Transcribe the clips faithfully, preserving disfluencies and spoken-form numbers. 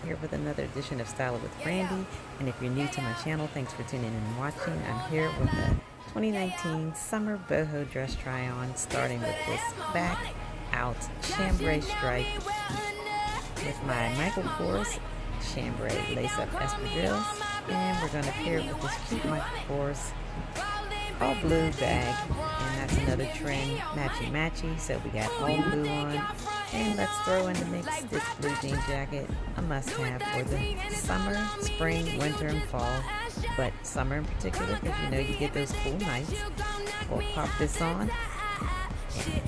here with another edition of Style It with Brandy. And if you're new to my channel, thanks for tuning in and watching. I'm here with the twenty nineteen Summer Boho Dress Try-On, starting with this back out chambray stripe with my Michael Kors chambray lace-up espadrilles. And we're going to pair it with this cute Michael Kors all blue bag, and that's another trend, matchy matchy. So we got all blue on, and let's throw in the mix this blue jean jacket, a must-have for the summer, spring, winter, and fall, but summer in particular because you know you get those cool nights. We'll pop this on, and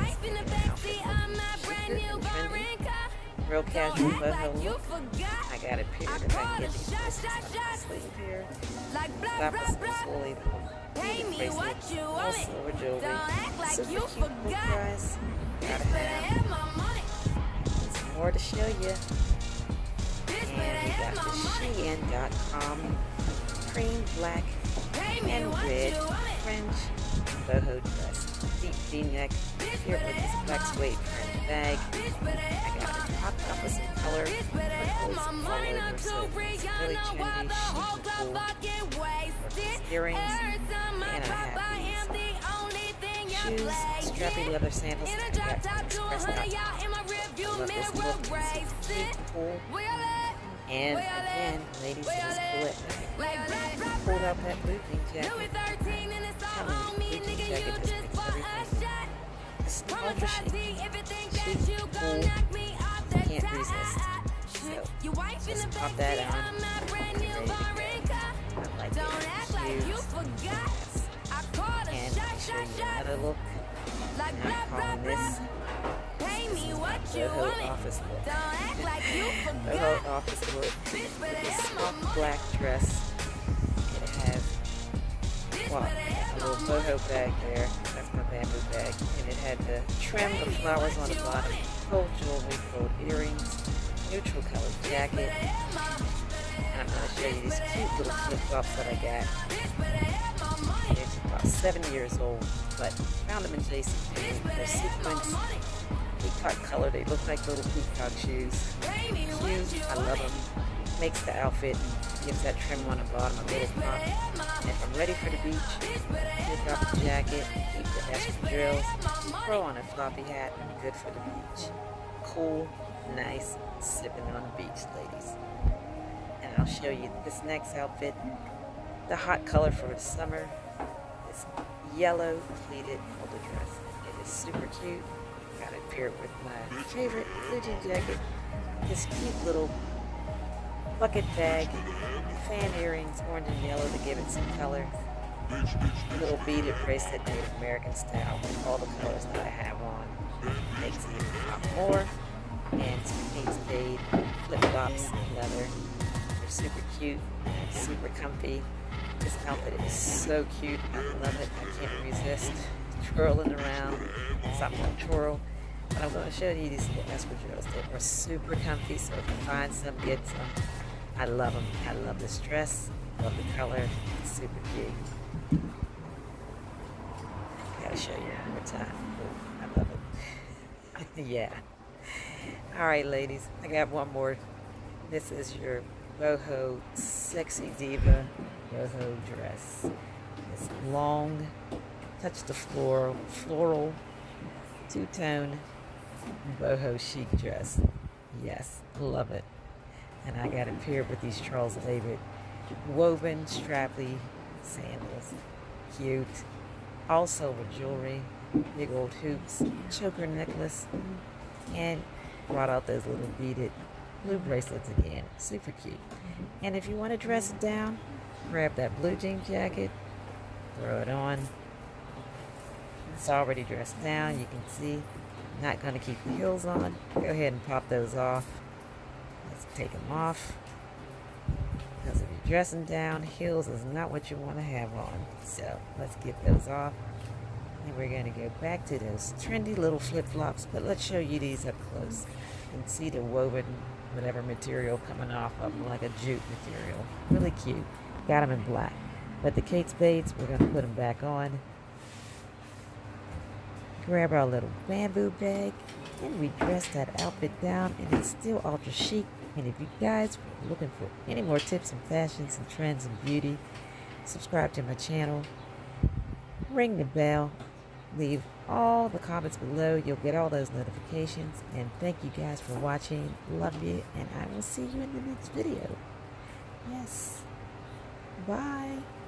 real casual boho look. I got it paired if I can get these wrists on the sleeve here. Stop us slowly. Bracelet, all silver jewelry, super cute book guys. Gotta have some more to show you. And we got the Shein dot com cream, black, and red French boho dress. Deep V-neck, here with this black suede French bag. I got it popped up with some color, turquoise all over, so it's really trendy, chic, and cool. Earrings, and I have these shoes, strappy leather sandals. I got expressed out. Love this look. It's cute, cool. And again, ladies, just pull it. Pulled out that blue jean jacket. Telling you, blue jean jacket just makes everything. It's ultra chic, chic, cool. You can't resist. So just pop that on. Ready to go. I like it. Shoes. Yes. And I'll show you another look. And I'm calling this boho office look. Boho office look with this soft black dress. It has, well, a little boho bag there. That's my bamboo bag. And it had the trim, the flowers on the bottom, gold jewelry, gold earrings, neutral colored jacket. And I'm going to show you these cute little flip-flops that I got. They're about seven years old, but found them in JCPenney. They're sequins, peacock color. They look like little peacock shoes. Cute, I love them. Makes the outfit, gives that trim on the bottom a little pop. And if I'm ready for the beach, pick up the jacket, keep the espadrilles, throw on a floppy hat, and good for the beach. Cool, nice, sipping on the beach, ladies. And I'll show you this next outfit, the hot color for the summer, this yellow pleated holder dress. It is super cute. Got it paired with my favorite blue jean jacket, this cute little bucket bag, fan earrings, orange and yellow to give it some color, a little beaded bracelet Native American style with all the colors that I have on. Makes it even pop more. And some Kate Spade flip-flops, leather. They're super cute, super comfy. This outfit is so cute. I love it. I can't resist twirling around. Something like twirl. But I'm going to show you these little espadrilles. They are super comfy, so if you find some, get some. I love them. I love this dress. Love the color. It's super cute. Gotta show you one more time. Ooh, I love it. Yeah. Alright, ladies, I got one more. This is your boho sexy diva boho dress. It's long, touch the floral, floral, two-tone boho chic dress. Yes, love it. And I got it paired with these Charles David woven strappy sandals. Cute. All silver jewelry, big old hoops, choker necklace, and brought out those little beaded blue bracelets again. Super cute. And if you want to dress it down, grab that blue jean jacket, throw it on. It's already dressed down. You can see, not going to keep the heels on. Go ahead and pop those off. Let's take them off. Because if you're dressing down, heels is not what you want to have on. So let's get those off. And we're going to go back to those trendy little flip-flops, but let's show you these up close. You can see the woven whatever material coming off of them, like a jute material. Really cute. Got them in black. But the Kate Spades, we're going to put them back on. Grab our little bamboo bag, and we dress that outfit down, and it's still ultra chic, And if you guys are looking for any more tips and fashions and trends and beauty, subscribe to my channel, ring the bell, leave all the comments below. You'll get all those notifications. And thank you guys for watching. Love you, and I will see you in the next video. Yes. Bye.